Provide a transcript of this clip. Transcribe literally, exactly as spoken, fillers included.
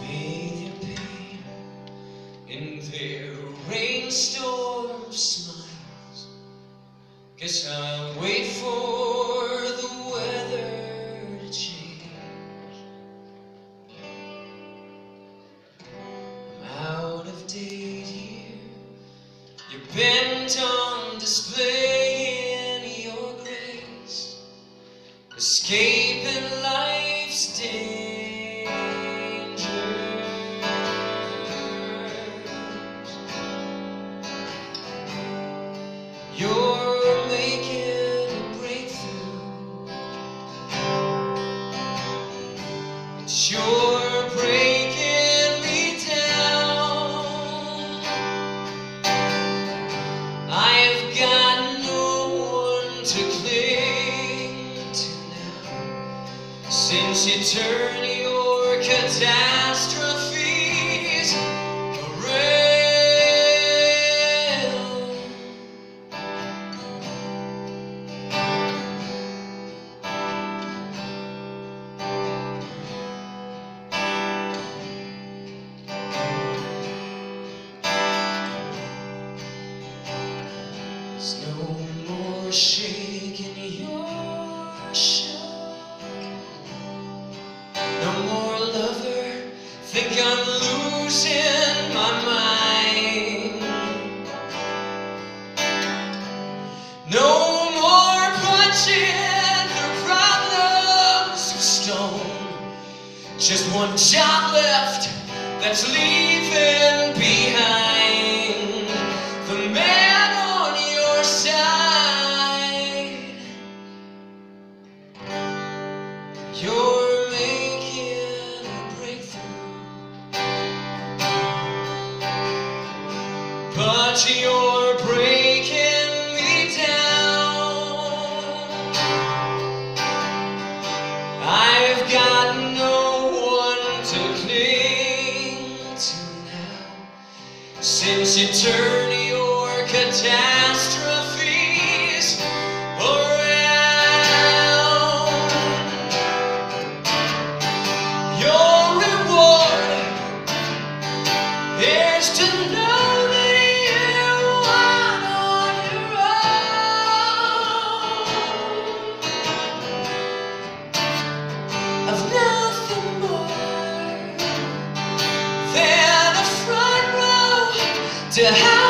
bathe your pain in their rainstorm smiles. Guess I'll wait for the weather to change. I'm out of date here. You're bent on display in your grace, escaping life's dangers. You're making a breakthrough, but you're breaking me down. I've got no one to cling to now, since you turn your catastrophes around. There's no more shaking your shell. No more lover, think I'm losing my mind. No more punching through problems of stone. Just one job left that's leaving behind the man on your side. You're making a breakthrough, but you're breaking me down. I've got no one to cling to now, since you turn your catastrophes around. Your reward is to know that you are on your own. I've nothing more than a front row to have